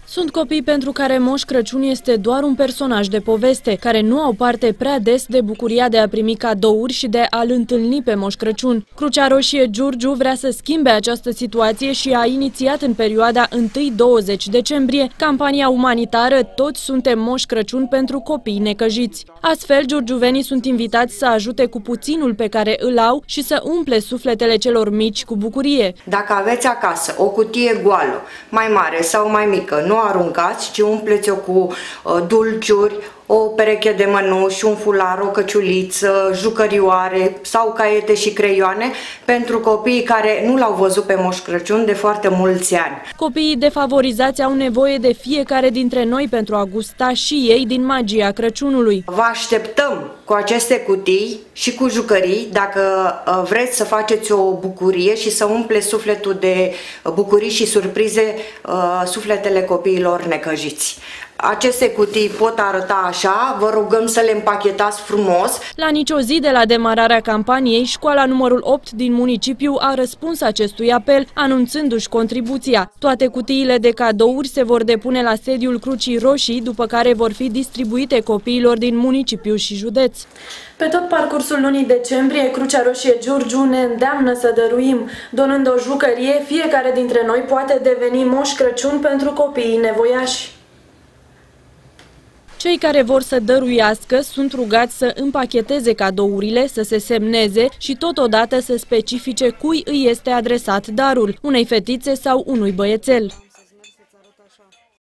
Sunt copii pentru care Moș Crăciun este doar un personaj de poveste, care nu au parte prea des de bucuria de a primi cadouri și de a-l întâlni pe Moș Crăciun. Crucea Roșie Giurgiu vrea să schimbe această situație și a inițiat în perioada 1-20 decembrie campania umanitară Toți suntem Moș Crăciun pentru copii necăjiți. Astfel, giurgiuvenii sunt invitați să ajute cu puținul pe care îl au și să umple sufletele celor mici cu bucurie. Dacă aveți acasă o cutie goală, mai mare sau mai mică, nu aruncați, ci umpleți-o cu dulciuri, o pereche de mănuși, un fular, o căciuliță, jucărioare sau caiete și creioane pentru copiii care nu l-au văzut pe Moș Crăciun de foarte mulți ani. Copiii defavorizați au nevoie de fiecare dintre noi pentru a gusta și ei din magia Crăciunului. Vă așteptăm cu aceste cutii și cu jucării dacă vreți să faceți o bucurie și să umple sufletul de bucurii și surprize sufletele copiilor necăjiți. Aceste cutii pot arăta așa, vă rugăm să le împachetați frumos. La nicio zi de la demararea campaniei, școala numărul 8 din municipiu a răspuns acestui apel, anunțându-și contribuția. Toate cutiile de cadouri se vor depune la sediul Crucii Roșii, după care vor fi distribuite copiilor din municipiu și județ. Pe tot parcursul lunii decembrie, Crucea Roșie Giurgiu ne îndeamnă să dăruim. Donând o jucărie, fiecare dintre noi poate deveni Moș Crăciun pentru copiii nevoiași. Cei care vor să dăruiască sunt rugați să împacheteze cadourile, să se semneze și totodată să specifice cui îi este adresat darul, unei fetițe sau unui băiețel.